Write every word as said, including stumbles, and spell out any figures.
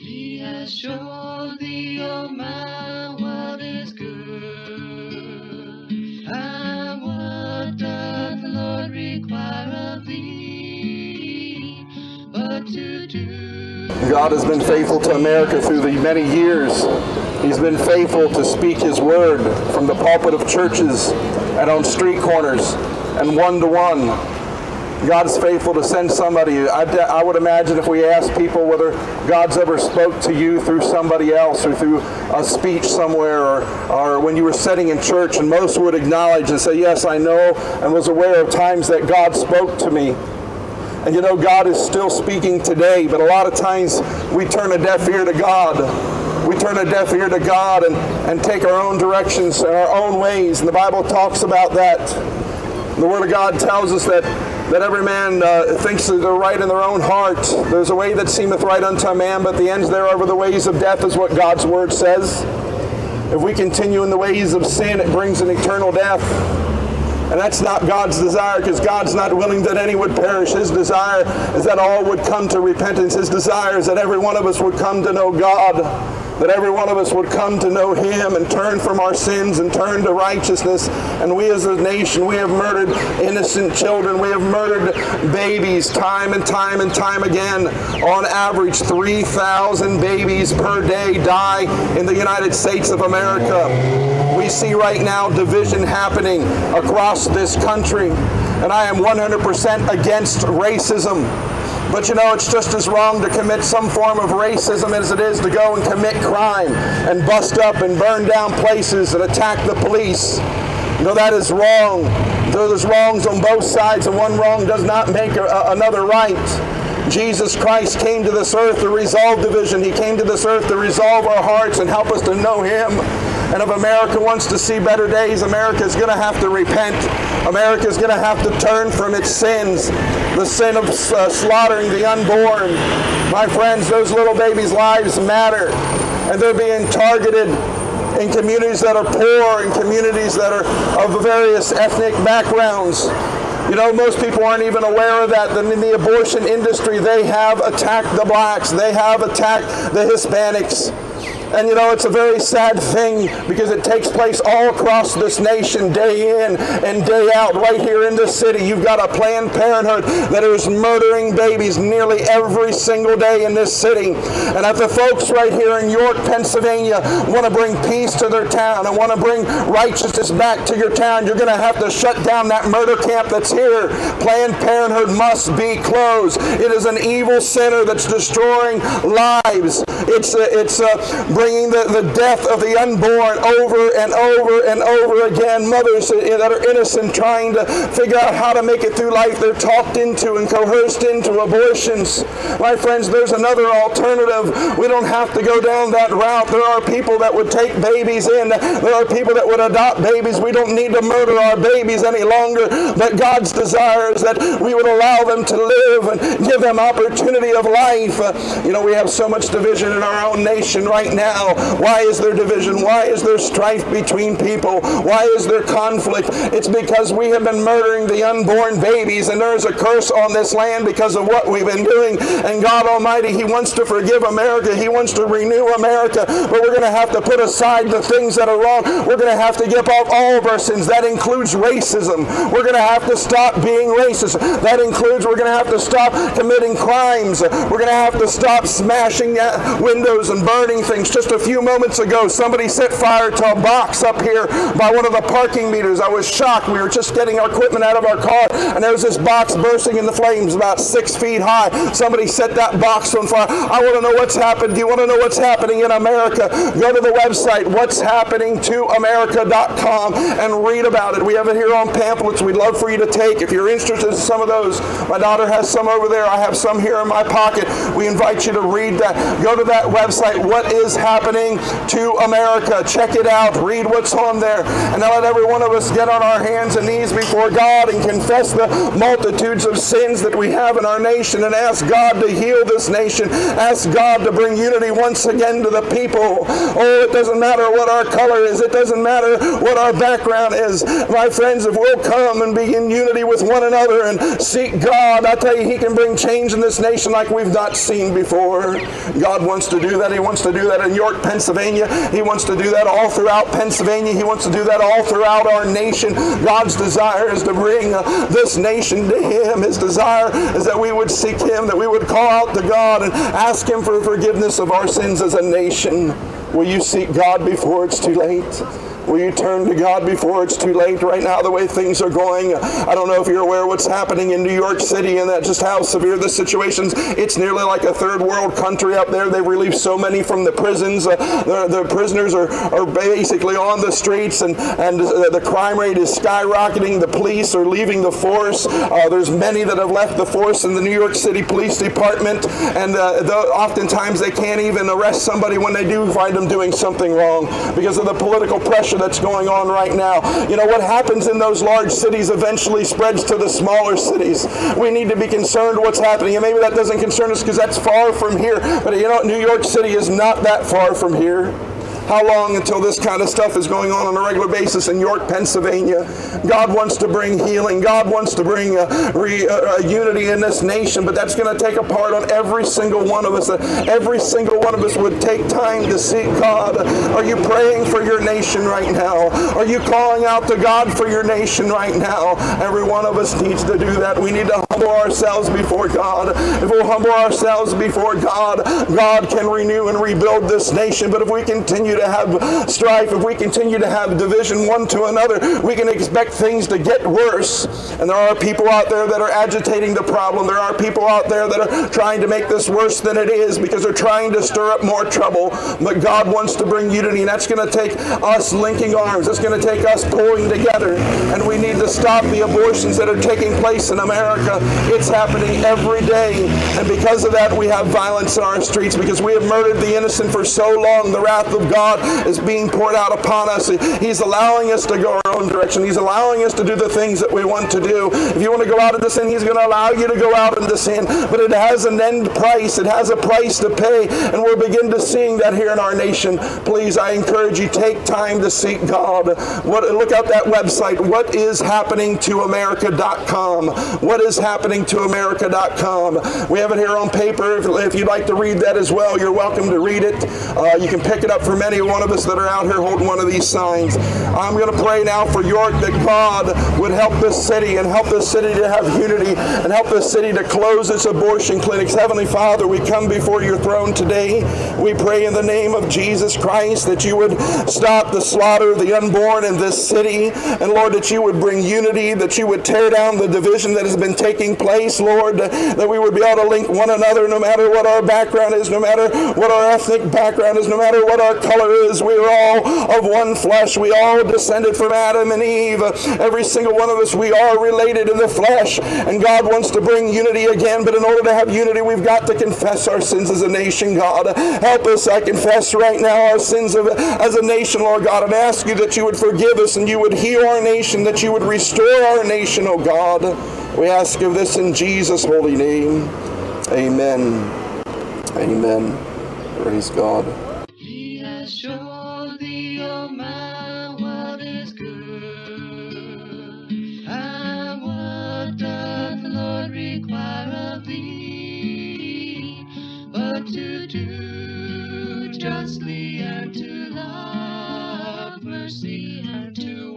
He has shown thee, O man, what is good, and what doth the Lord require of thee, but to do. God has been faithful to America through the many years. He's been faithful to speak His word from the pulpit of churches and on street corners and one-to-one. God is faithful to send somebody. I, I would imagine if we asked people whether God's ever spoke to you through somebody else or through a speech somewhere or, or when you were sitting in church, and most would acknowledge and say, yes, I know and was aware of times that God spoke to me. And you know, God is still speaking today, but a lot of times we turn a deaf ear to God. We turn a deaf ear to God and, and take our own directions and our own ways. And the Bible talks about that. The Word of God tells us that, that every man uh, thinks that they're right in their own heart. There's a way that seemeth right unto a man, but the ends thereof are the ways of death, is what God's Word says. If we continue in the ways of sin, it brings an eternal death. And that's not God's desire, because God's not willing that any would perish. His desire is that all would come to repentance. His desire is that every one of us would come to know God, that every one of us would come to know Him and turn from our sins and turn to righteousness. And we as a nation, we have murdered innocent children. We have murdered babies time and time and time again. On average, three thousand babies per day die in the United States of America. We see right now division happening across this country. And I am one hundred percent against racism. But you know, it's just as wrong to commit some form of racism as it is to go and commit crime and bust up and burn down places and attack the police. You know, that is wrong. There's wrongs on both sides, and one wrong does not make a, a, another right. Jesus Christ came to this earth to resolve division. He came to this earth to resolve our hearts and help us to know Him. And if America wants to see better days, America is going to have to repent. America is going to have to turn from its sins. The sin of uh, slaughtering the unborn. My friends, those little babies' lives matter. And they're being targeted in communities that are poor, in communities that are of various ethnic backgrounds. You know, most people aren't even aware of that. In the abortion industry, they have attacked the blacks. They have attacked the Hispanics. And you know, it's a very sad thing because it takes place all across this nation, day in and day out. Right here in this city, you've got a Planned Parenthood that is murdering babies nearly every single day in this city. And if the folks right here in York, Pennsylvania want to bring peace to their town and want to bring righteousness back to your town, you're going to have to shut down that murder camp that's here. Planned Parenthood must be closed. It is an evil center that's destroying lives. It's uh, it's uh, bringing the, the death of the unborn over and over and over again. Mothers that are innocent trying to figure out how to make it through life, they're talked into and coerced into abortions. My friends, there's another alternative. We don't have to go down that route. There are people that would take babies in. There are people that would adopt babies. We don't need to murder our babies any longer. But God's desire is that we would allow them to live and give them opportunity of life. Uh, you know, we have so much division in our own nation right now. Why is there division? Why is there strife between people? Why is there conflict? It's because we have been murdering the unborn babies, and there is a curse on this land because of what we've been doing. And God Almighty, He wants to forgive America. He wants to renew America. But we're going to have to put aside the things that are wrong. We're going to have to give up all of our sins. That includes racism. We're going to have to stop being racist. That includes we're going to have to stop committing crimes. We're going to have to stop smashing windows and burning things. Just a few moments ago, somebody set fire to a box up here by one of the parking meters. I was shocked. We were just getting our equipment out of our car, and there was this box bursting into flames about six feet high. Somebody set that box on fire. I want to know what's happened. Do you want to know what's happening in America? Go to the website, what's happening to america dot com, and read about it. We have it here on pamphlets we'd love for you to take. If you're interested in some of those, my daughter has some over there. I have some here in my pocket. We invite you to read that. Go to that website, what is happening to America. Check it out. Read what's on there. And now let every one of us get on our hands and knees before God and confess the multitudes of sins that we have in our nation and ask God to heal this nation. Ask God to bring unity once again to the people. Oh, it doesn't matter what our color is. It doesn't matter what our background is. My friends, if we'll come and be in unity with one another and seek God, I tell you, He can bring change in this nation like we've not seen before. God wants to do that. He wants to do that in York, Pennsylvania. He wants to do that all throughout Pennsylvania. He wants to do that all throughout our nation. God's desire is to bring uh, this nation to Him. His desire is that we would seek Him, that we would call out to God and ask Him for forgiveness of our sins as a nation. Will you seek God before it's too late? Will you turn to God before it's too late? Right now, the way things are going, I don't know if you're aware of what's happening in New York City and that just how severe the situation's. It's nearly like a third world country up there. They've released so many from the prisons. Uh, the, the prisoners are, are basically on the streets, and, and uh, the crime rate is skyrocketing. The police are leaving the force. Uh, there's many that have left the force in the New York City Police Department, and uh, the, oftentimes they can't even arrest somebody when they do find them doing something wrong because of the political pressure that's going on right now. You know, what happens in those large cities eventually spreads to the smaller cities. We need to be concerned what's happening, and maybe that doesn't concern us because that's far from here, but you know, New York City is not that far from here. How long until this kind of stuff is going on on a regular basis in York, Pennsylvania? God wants to bring healing. God wants to bring a, re, a, a unity in this nation, but that's going to take a part on every single one of us. Every single one of us would take time to seek God. Are you praying for your nation right now? Are you calling out to God for your nation right now? Every one of us needs to do that. We need to humble ourselves before God. If we'll humble ourselves before God, God can renew and rebuild this nation. But if we continue to have strife, if we continue to have division one to another, we can expect things to get worse. And there are people out there that are agitating the problem. There are people out there that are trying to make this worse than it is because they're trying to stir up more trouble. But God wants to bring unity, and that's going to take us linking arms. It's going to take us pulling together. And we need to stop the abortions that are taking place in America. It's happening every day. And because of that, we have violence in our streets because we have murdered the innocent for so long. The wrath of God is being poured out upon us. He's allowing us to go our own direction. He's allowing us to do the things that we want to do. If you want to go out into sin, He's going to allow you to go out into sin. But it has an end price. It has a price to pay. And we'll begin to seeing that here in our nation. Please, I encourage you, take time to seek God. What, look out that website, what is happening to America dot com. What is happening to America dot com. We have it here on paper. If, if you'd like to read that as well, you're welcome to read it. Uh, you can pick it up for many one of us that are out here holding one of these signs. I'm going to pray now for York that God would help this city and help this city to have unity and help this city to close its abortion clinics. Heavenly Father, we come before your throne today. We pray in the name of Jesus Christ that you would stop the slaughter of the unborn in this city, and Lord, that you would bring unity, that you would tear down the division that has been taking place, Lord, that we would be able to link one another no matter what our background is, no matter what our ethnic background is, no matter what our color is. We are all of one flesh. We all descended from Adam and Eve. Every single one of us, we are related in the flesh, and God wants to bring unity again, but in order to have unity, we've got to confess our sins as a nation, God. Help us. I confess right now our sins of, as a nation, Lord God, and ask you that you would forgive us and you would heal our nation, that you would restore our nation, oh God. We ask of this in Jesus' holy name. Amen. Amen. Praise God. He has shown thee, O man, what is good, and what doth the Lord require of thee, but to do justly and to love mercy and to